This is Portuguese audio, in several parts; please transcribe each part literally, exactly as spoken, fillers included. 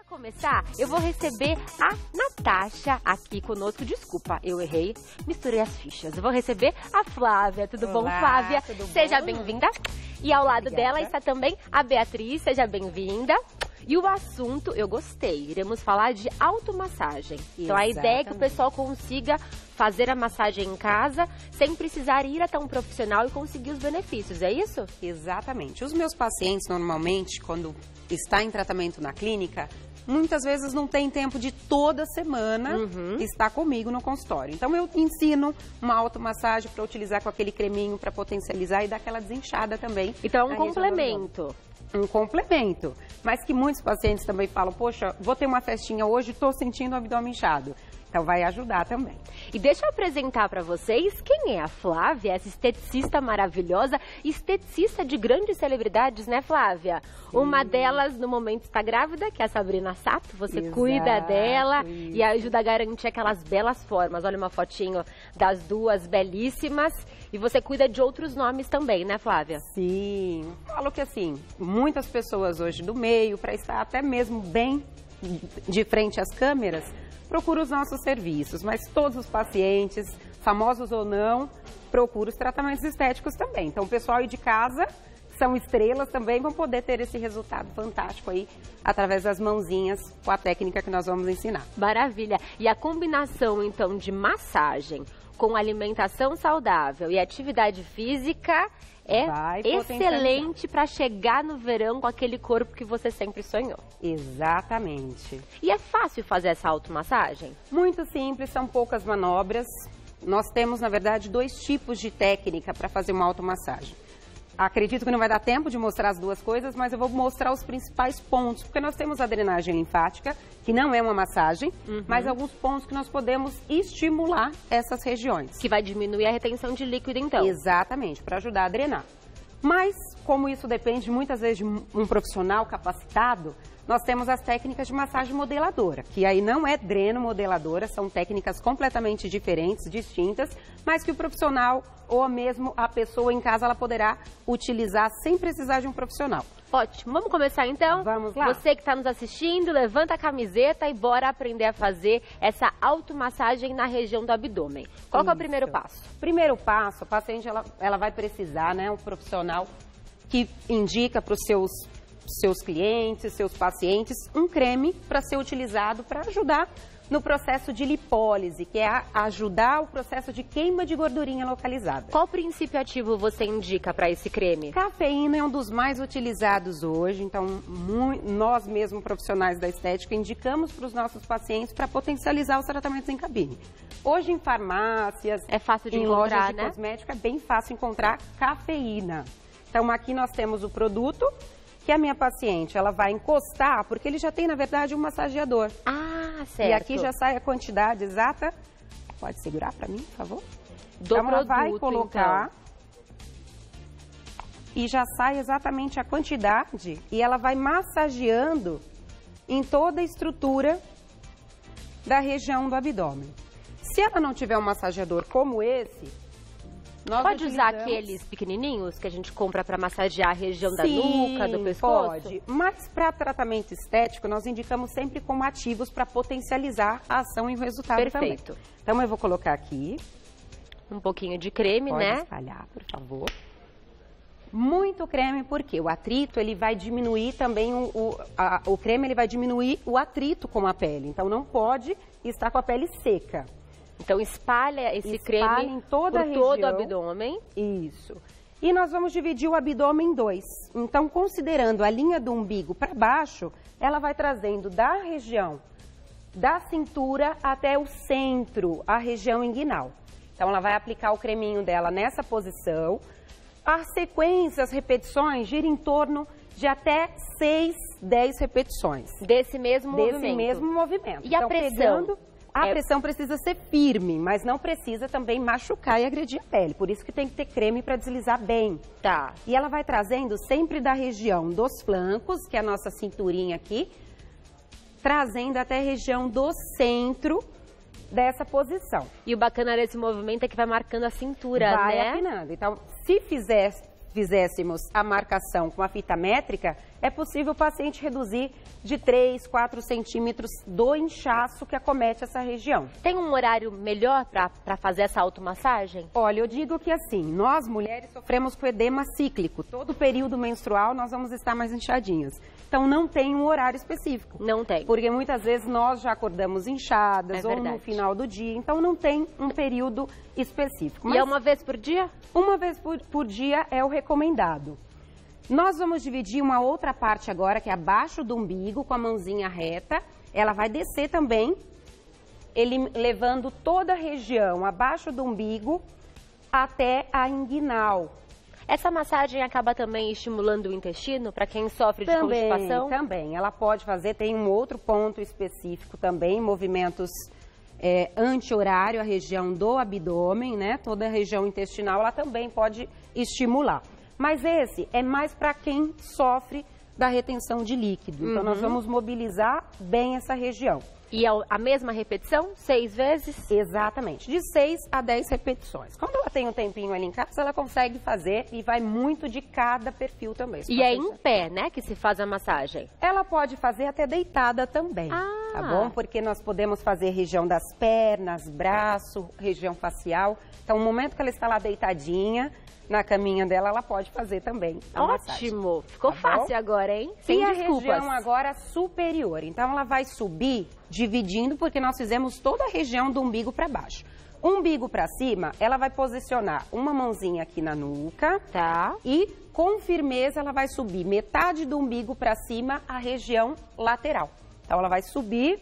começar, eu vou receber a Natasha aqui conosco. Desculpa, eu errei, misturei as fichas. Eu vou receber a Flávia. Tudo Olá, bom, Flávia? Tudo bom? Seja bem-vinda. E ao lado Obrigada. dela está também a Beatriz. Seja bem-vinda. E o assunto, eu gostei, iremos falar de automassagem. Então a ideia é que o pessoal consiga fazer a massagem em casa sem precisar ir até um profissional e conseguir os benefícios, é isso? Exatamente. Os meus pacientes, normalmente, quando está em tratamento na clínica, muitas vezes não tem tempo de toda semana Uhum. estar comigo no consultório. Então eu ensino uma automassagem para utilizar com aquele creminho para potencializar e dar aquela desinchada também. Então é um na região do complemento. abdômen. Um complemento, mas que muitos pacientes também falam, poxa, vou ter uma festinha hoje, estou sentindo o abdômen inchado. Então vai ajudar também. E deixa eu apresentar para vocês quem é a Flávia, essa esteticista maravilhosa, esteticista de grandes celebridades, né, Flávia? Sim. Uma delas no momento está grávida, que é a Sabrina Sato. Você Exato, cuida dela isso. e ajuda a garantir aquelas belas formas. Olha uma fotinho das duas belíssimas. E você cuida de outros nomes também, né, Flávia? Sim. Falo que assim, muitas pessoas hoje do meio, para estar até mesmo bem de frente às câmeras, procura os nossos serviços, mas todos os pacientes, famosos ou não, procuram os tratamentos estéticos também. Então, o pessoal aí de casa, que são estrelas também, vão poder ter esse resultado fantástico aí, através das mãozinhas, com a técnica que nós vamos ensinar. Maravilha! E a combinação, então, de massagem com alimentação saudável e atividade física é Vai excelente para chegar no verão com aquele corpo que você sempre sonhou. Exatamente. E é fácil fazer essa automassagem? Muito simples, são poucas manobras. Nós temos, na verdade, dois tipos de técnica para fazer uma automassagem. Acredito que não vai dar tempo de mostrar as duas coisas, mas eu vou mostrar os principais pontos, porque nós temos a drenagem linfática, que não é uma massagem, uhum. mas alguns pontos que nós podemos estimular essas regiões. Que vai diminuir a retenção de líquido, então? Exatamente, para ajudar a drenar. Mas, como isso depende muitas vezes de um profissional capacitado, nós temos as técnicas de massagem modeladora, que aí não é dreno modeladora, são técnicas completamente diferentes, distintas, mas que o profissional ou mesmo a pessoa em casa ela poderá utilizar sem precisar de um profissional. Ótimo, vamos começar então? Vamos lá. Você que está nos assistindo, levanta a camiseta e bora aprender a fazer essa automassagem na região do abdômen. Qual que é o primeiro passo? Primeiro passo, a paciente ela, ela vai precisar, né, um profissional que indica para os seus seus clientes, seus pacientes, um creme para ser utilizado para ajudar no processo de lipólise, que é ajudar o processo de queima de gordurinha localizada. Qual princípio ativo você indica para esse creme? Cafeína é um dos mais utilizados hoje, então nós mesmos profissionais da estética indicamos para os nossos pacientes para potencializar os tratamentos em cabine. Hoje em farmácias, é fácil de em encontrar, lojas de né? cosmética, é bem fácil encontrar cafeína. Então aqui nós temos o produto que a minha paciente, ela vai encostar, porque ele já tem, na verdade, um massageador. Ah, certo. E aqui já sai a quantidade exata. Pode segurar para mim, por favor? Do então, ela produto, vai colocar então. E já sai exatamente a quantidade e ela vai massageando em toda a estrutura da região do abdômen. Se ela não tiver um massageador como esse, nós pode usar utilizamos... aqueles pequenininhos que a gente compra para massagear a região Sim, da nuca, do pescoço? Pode, mas para tratamento estético nós indicamos sempre como ativos para potencializar a ação e o resultado Perfeito. também. Então eu vou colocar aqui. Um pouquinho de creme, pode né? espalhar, por favor. Muito creme, porque o atrito ele vai diminuir também, o, o, a, o creme ele vai diminuir o atrito com a pele. Então não pode estar com a pele seca. Então espalha esse espalha creme em toda por a todo o região. abdômen. Isso. E nós vamos dividir o abdômen em dois. Então, considerando a linha do umbigo para baixo, ela vai trazendo da região da cintura até o centro, a região inguinal. Então, ela vai aplicar o creminho dela nessa posição. A sequência, as repetições, gira em torno de até seis, dez repetições. Desse mesmo Desse movimento. mesmo movimento. E a então, pressão? Pegando, a É... pressão precisa ser firme, mas não precisa também machucar e agredir a pele. Por isso que tem que ter creme para deslizar bem. Tá. E ela vai trazendo sempre da região dos flancos, que é a nossa cinturinha aqui, trazendo até a região do centro dessa posição. E o bacana desse movimento é que vai marcando a cintura, vai né? afinando. Então, se fizer, fizéssemos a marcação com a fita métrica, é possível o paciente reduzir de três, quatro centímetros do inchaço que acomete essa região. Tem um horário melhor para fazer essa automassagem? Olha, eu digo que assim, nós mulheres sofremos com edema cíclico. Todo período menstrual nós vamos estar mais inchadinhas. Então não tem um horário específico. Não tem. Porque muitas vezes nós já acordamos inchadas É ou verdade. no final do dia. Então não tem um período específico. E é uma vez por dia? Uma vez por, por dia é o recomendado. Nós vamos dividir uma outra parte agora, que é abaixo do umbigo, com a mãozinha reta. Ela vai descer também, ele, levando toda a região abaixo do umbigo até a inguinal. Essa massagem acaba também estimulando o intestino para quem sofre de Também, constipação? também. Ela pode fazer, tem um outro ponto específico também, movimentos é, anti-horário, a região do abdômen, né? Toda a região intestinal, ela também pode estimular. Mas esse é mais para quem sofre da retenção de líquido. Então, Uhum. nós vamos mobilizar bem essa região. E é a mesma repetição? Seis vezes? Exatamente, de seis a dez repetições. Quando ela tem um tempinho ali em casa, ela consegue fazer e vai muito de cada perfil também. E é em pé, né, que se faz a massagem? Ela pode fazer até deitada também, Ah. tá bom? Porque nós podemos fazer região das pernas, braço, região facial. Então, no momento que ela está lá deitadinha, na caminha dela, ela pode fazer também a massagem. Ótimo! Ficou Tá bom? fácil agora, hein? Sem E a desculpas. região agora superior. Então, ela vai subir dividindo, porque nós fizemos toda a região do umbigo para baixo. Umbigo para cima, ela vai posicionar uma mãozinha aqui na nuca. Tá. E, com firmeza, ela vai subir metade do umbigo para cima, a região lateral. Então, ela vai subir,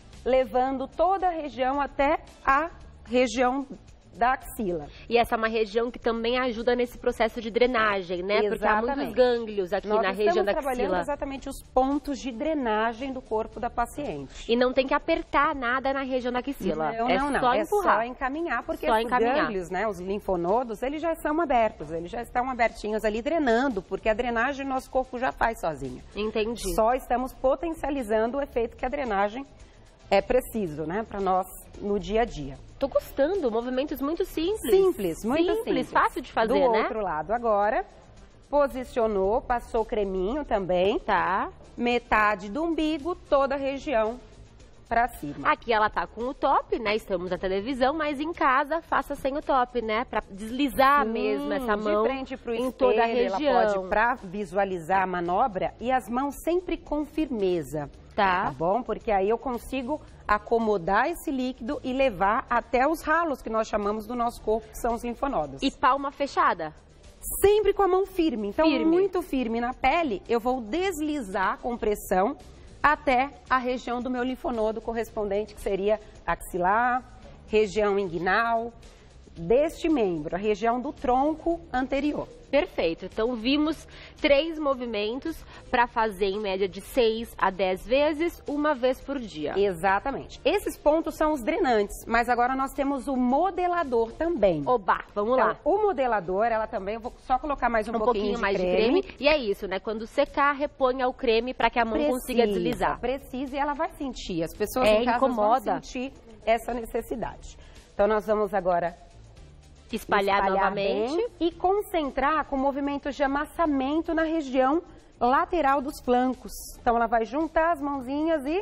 levando toda a região até a região da axila. E essa é uma região que também ajuda nesse processo de drenagem, né? Porque há muitos Exatamente. gânglios aqui Nós na estamos região da trabalhando axila. exatamente os pontos de drenagem do corpo da paciente. E não tem que apertar nada na região da axila. Não, é não, não. só É empurrar. só encaminhar, porque Só esses encaminhar. gânglios, né, os linfonodos, eles já são abertos, eles já estão abertinhos ali drenando, porque a drenagem nosso corpo já faz sozinho. Entendi. Só estamos potencializando o efeito que a drenagem é preciso, né, para nós no dia a dia. Tô gostando, movimentos muito simples. Simples, muito simples. simples. Fácil de fazer, Do né? outro lado agora, posicionou, passou o creminho também, Tá. metade do umbigo, toda a região para cima. Aqui ela tá com o top, né? Estamos na televisão, mas em casa faça sem o top, né? Pra deslizar Sim, mesmo essa mão de frente pro em espelho, toda a região. ela pode, para visualizar a manobra, e as mãos sempre com firmeza. Tá Tá. bom? Porque aí eu consigo acomodar esse líquido e levar até os ralos que nós chamamos do nosso corpo, que são os linfonodos. E palma fechada. Sempre com a mão firme. Então, Firme. muito firme na pele, eu vou deslizar com pressão até a região do meu linfonodo correspondente, que seria axilar, região inguinal, deste membro, a região do tronco anterior. Perfeito. Então, vimos três movimentos para fazer em média de seis a dez vezes, uma vez por dia. Exatamente. Esses pontos são os drenantes, mas agora nós temos o modelador também. Oba, vamos Então, lá. o modelador, ela também, eu vou só colocar mais um, Um pouquinho, pouquinho mais de creme. creme. E é isso, né? Quando secar, reponha o creme para que a mão consiga deslizar. Precisa e ela vai sentir. As pessoas É, em casa incomoda. vão sentir essa necessidade. Então, nós vamos agora Espalhar, novamente. bem e concentrar com movimentos de amassamento na região lateral dos flancos. Então, ela vai juntar as mãozinhas e...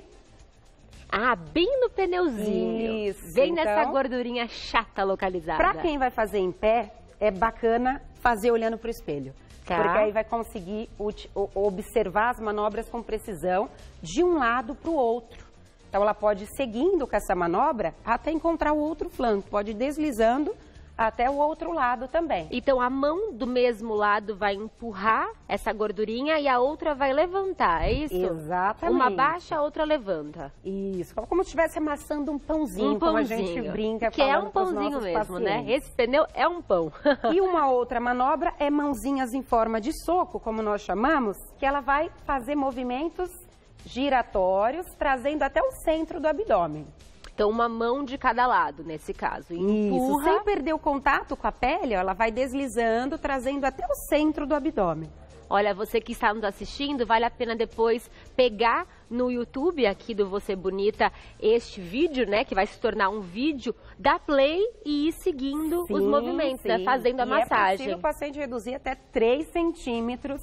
Ah, bem no pneuzinho. Isso, Bem então, nessa gordurinha chata localizada. para quem vai fazer em pé, é bacana fazer olhando para o espelho. Tá. Porque aí vai conseguir uti- o- observar as manobras com precisão de um lado para o outro. Então, ela pode ir seguindo com essa manobra até encontrar o outro flanco. Pode ir deslizando até o outro lado também. Então, a mão do mesmo lado vai empurrar essa gordurinha e a outra vai levantar, é isso? Exatamente. Uma baixa, a outra levanta. Isso, como se estivesse amassando um pãozinho, Um como a pãozinho. gente brinca Que é falando um pros pãozinho nossos mesmo, né? pacientes. Esse pneu é um pão. E uma outra manobra é mãozinhas em forma de soco, como nós chamamos, que ela vai fazer movimentos giratórios, trazendo até o centro do abdômen. Então, uma mão de cada lado, nesse caso. Empurra. Isso, sem perder o contato com a pele, ó, ela vai deslizando, trazendo até o centro do abdômen. Olha, você que está nos assistindo, vale a pena depois pegar no YouTube aqui do Você Bonita este vídeo, né? Que vai se tornar um vídeo, dar play e ir seguindo os Sim, movimentos, né? sim. Fazendo a E massagem. é possível o paciente reduzir até três centímetros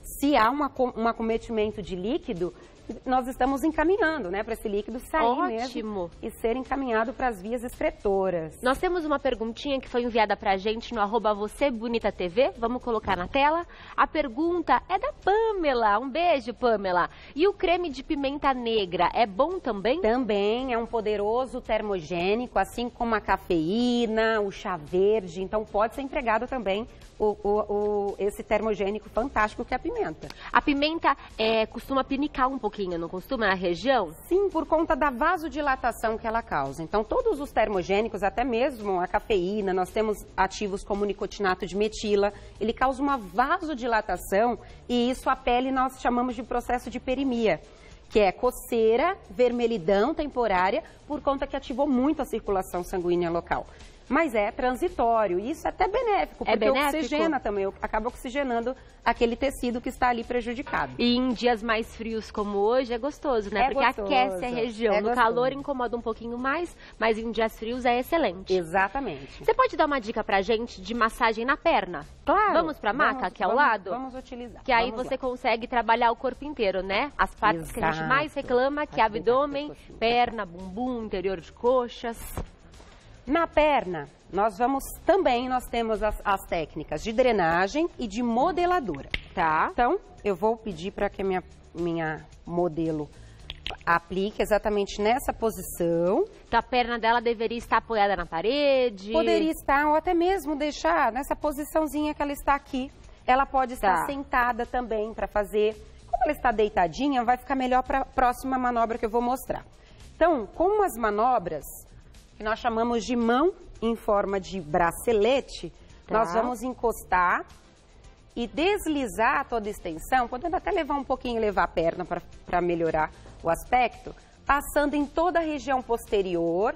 se há uma, um acometimento de líquido, nós estamos encaminhando, né, para esse líquido sair Ótimo. mesmo e ser encaminhado para as vias excretoras. Nós temos uma perguntinha que foi enviada pra gente no arroba Você Bonita T V, vamos colocar na tela. A pergunta é da Pamela, um beijo, Pamela. E o creme de pimenta negra é bom também? Também é um poderoso termogênico, assim como a cafeína, o chá verde, então pode ser empregado também o, o, o, esse termogênico fantástico que é a pimenta. A pimenta é, costuma pinicar um pouquinho, não costuma, na região? Sim, por conta da vasodilatação que ela causa. Então, todos os termogênicos, até mesmo a cafeína, nós temos ativos como nicotinato de metila, ele causa uma vasodilatação e isso a pele nós chamamos de processo de hiperimia, que é coceira, vermelhidão temporária, por conta que ativou muito a circulação sanguínea local. Mas é transitório, e isso é até benéfico, porque é benéfico? oxigena também, acaba oxigenando aquele tecido que está ali prejudicado. E em dias mais frios como hoje é gostoso, né? É porque gostoso, aquece a região. é No gostoso. calor incomoda um pouquinho mais, mas em dias frios é excelente. Exatamente. Você pode dar uma dica pra gente de massagem na perna? Claro. Vamos pra maca, vamos, aqui ao vamos, lado? Vamos utilizar. Que aí vamos você lá. consegue trabalhar o corpo inteiro, né? As partes Exato. que a gente mais reclama, que é Aqui, abdômen, aqui, aqui. perna, bumbum, interior de coxas. Na perna, nós vamos também, nós temos as, as técnicas de drenagem e de modeladora. Tá. Então, eu vou pedir para que a minha, minha modelo aplique exatamente nessa posição. Então a perna dela deveria estar apoiada na parede. Poderia estar, ou até mesmo deixar nessa posiçãozinha que ela está aqui. Ela pode estar Tá. sentada também para fazer. Como ela está deitadinha, vai ficar melhor para a próxima manobra que eu vou mostrar. Então, com as manobras que nós chamamos de mão em forma de bracelete, Tá. nós vamos encostar e deslizar toda a extensão, podendo até levar um pouquinho, levar a perna para melhorar o aspecto, passando em toda a região posterior,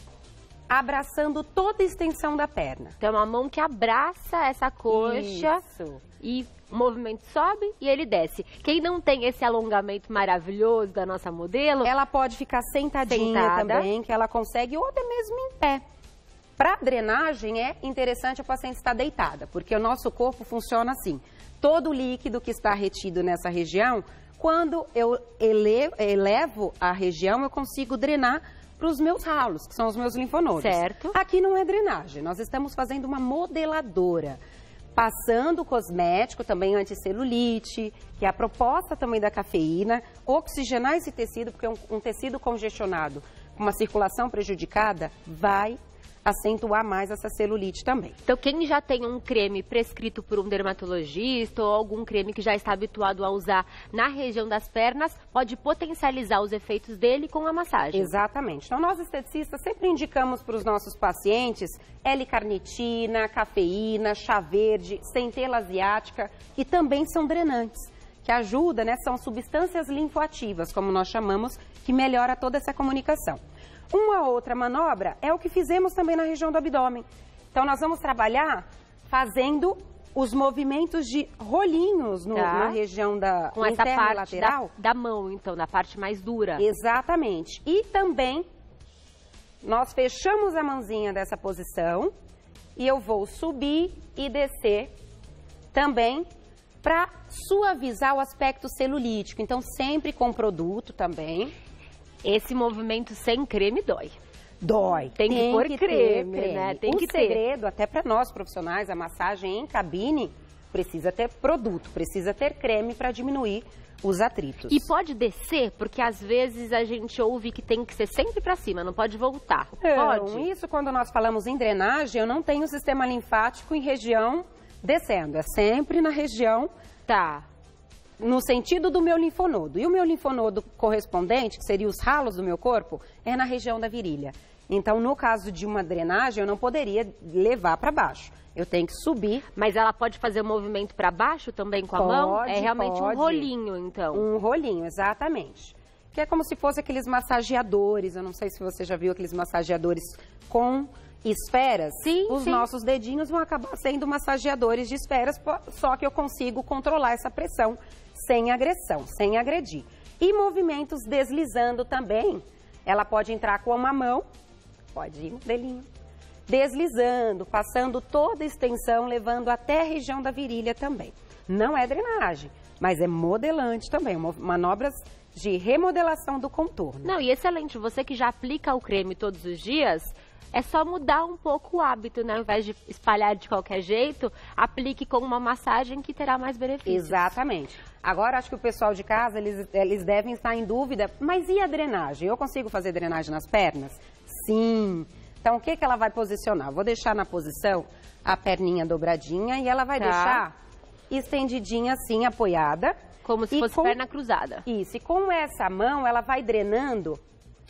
abraçando toda a extensão da perna. Então uma mão que abraça essa coxa Isso. e o movimento sobe e ele desce. Quem não tem esse alongamento maravilhoso da nossa modelo, Ela pode ficar sentadinha Sentada. também, que ela consegue, ou até mesmo em pé. Para drenagem é interessante a paciente estar deitada, porque o nosso corpo funciona assim. Todo o líquido que está retido nessa região, quando eu elevo, elevo a região, eu consigo drenar para os meus ralos, que são os meus linfonodos. Certo. Aqui não é drenagem, nós estamos fazendo uma modeladora. Passando cosmético, também anticelulite, que é a proposta também da cafeína, oxigenar esse tecido, porque um, um tecido congestionado com uma circulação prejudicada vai acentuar mais essa celulite também. Então, quem já tem um creme prescrito por um dermatologista ou algum creme que já está habituado a usar na região das pernas, pode potencializar os efeitos dele com a massagem. Exatamente. Então, nós esteticistas sempre indicamos para os nossos pacientes L-carnitina, cafeína, chá verde, centela asiática, que também são drenantes, que ajuda, né? São substâncias linfoativas, como nós chamamos, que melhora toda essa comunicação. Uma outra manobra é o que fizemos também na região do abdômen. Então, nós vamos trabalhar fazendo os movimentos de rolinhos no, Tá. na região da Com essa interna parte lateral. da, da mão, então, na parte mais dura. Exatamente. E também, nós fechamos a mãozinha dessa posição e eu vou subir e descer também para suavizar o aspecto celulítico. Então, sempre com produto também. Esse movimento sem creme dói. Dói. Tem que pôr ter creme, né? Tem o que ter. segredo, até para nós profissionais, a massagem em cabine precisa ter produto, precisa ter creme para diminuir os atritos. E pode descer, porque às vezes a gente ouve que tem que ser sempre para cima, não pode voltar. Não, Pode? isso quando nós falamos em drenagem, eu não tenho sistema linfático em região descendo, é sempre na região, Tá. no sentido do meu linfonodo. E o meu linfonodo correspondente, que seria os ralos do meu corpo, é na região da virilha. Então, no caso de uma drenagem, eu não poderia levar para baixo. Eu tenho que subir. Mas ela pode fazer o movimento para baixo também com a Pode, mão? É realmente pode. um rolinho, então. Um rolinho, exatamente. Que é como se fosse aqueles massageadores. Eu não sei se você já viu aqueles massageadores com esferas. Sim, Os sim. nossos dedinhos vão acabar sendo massageadores de esferas, po- só que eu consigo controlar essa pressão sem agressão, sem agredir. E movimentos deslizando também. Ela pode entrar com uma mão, pode ir no delinho, deslizando, passando toda a extensão, levando até a região da virilha também. Não é drenagem, mas é modelante também, manobras de remodelação do contorno. Não, e excelente, você que já aplica o creme todos os dias, é só mudar um pouco o hábito, né? Ao invés de espalhar de qualquer jeito, aplique com uma massagem que terá mais benefícios. Exatamente. Agora, acho que o pessoal de casa, eles, eles devem estar em dúvida, mas e a drenagem? Eu consigo fazer drenagem nas pernas? Sim. Então, o que, que ela vai posicionar? Vou deixar na posição a perninha dobradinha e ela vai Tá. deixar estendidinha assim, apoiada. Como se E fosse com- perna cruzada. Isso, e com essa mão, ela vai drenando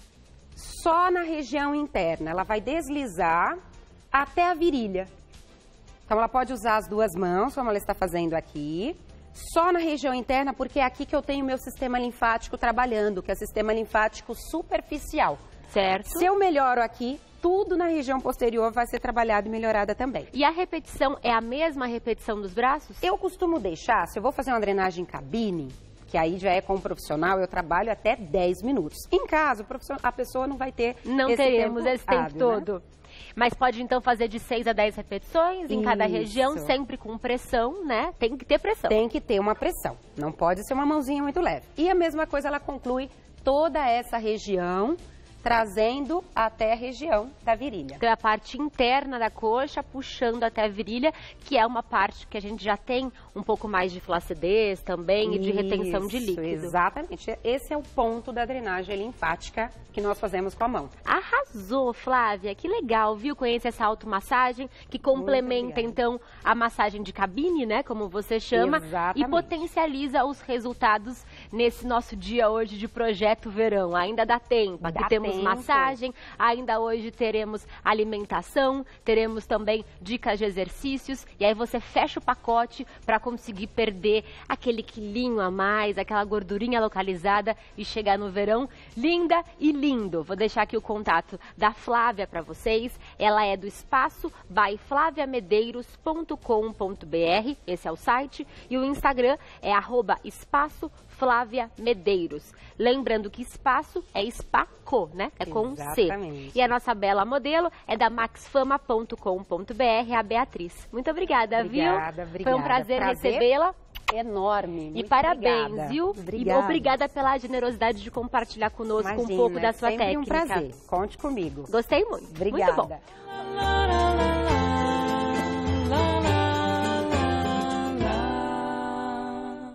só na região interna. Ela vai deslizar até a virilha. Então, ela pode usar as duas mãos, como ela está fazendo aqui, só na região interna, porque é aqui que eu tenho meu sistema linfático trabalhando, que é o sistema linfático superficial. Certo? Se eu melhoro aqui, tudo na região posterior vai ser trabalhado e melhorada também. E a repetição é a mesma repetição dos braços? Eu costumo deixar, se eu vou fazer uma drenagem em cabine, que aí já é com um profissional, eu trabalho até dez minutos. Em casa, o profissional- a pessoa não vai ter Não esse teremos tempo esse tempo hábil, né? todo. Mas pode então fazer de seis a dez repetições em cada Isso. região, sempre com pressão, né? Tem que ter pressão. Tem que ter uma pressão, não pode ser uma mãozinha muito leve. E a mesma coisa, ela conclui toda essa região, trazendo até a região da virilha. Então, é a parte interna da coxa, puxando até a virilha, que é uma parte que a gente já tem um pouco mais de flacidez também e de retenção de Isso, líquido. Exatamente. Esse é o ponto da drenagem linfática que nós fazemos com a mão. Arrasou, Flávia. Que legal, viu? Conhecer essa automassagem que complementa, obrigada. então, a massagem de cabine, né? Como você chama. Exatamente. E potencializa os resultados nesse nosso dia hoje de Projeto Verão. Ainda dá tempo. Aqui Dá temos tempo. massagem, ainda hoje teremos alimentação, teremos também dicas de exercícios. E aí você fecha o pacote para conseguir perder aquele quilinho a mais, aquela gordurinha localizada e chegar no verão linda e lindo. Vou deixar aqui o contato da Flávia para vocês. Ela é do espaço by flávia medeiros ponto com ponto br. Esse é o site. E o Instagram é arroba espaço Flávia Medeiros. Lembrando que espaço é espaco, né? É com Exatamente. C. E a nossa bela modelo é da maxfama ponto com ponto br, a Beatriz. Muito obrigada, Obrigada, viu? obrigada. Foi um prazer, Prazer recebê-la. Enorme. E Muito parabéns, obrigada. viu? Obrigada. E obrigada pela generosidade de compartilhar conosco Imagina, um pouco da é sua sempre técnica. um prazer. Conte comigo. Gostei muito. Obrigada. Muito bom.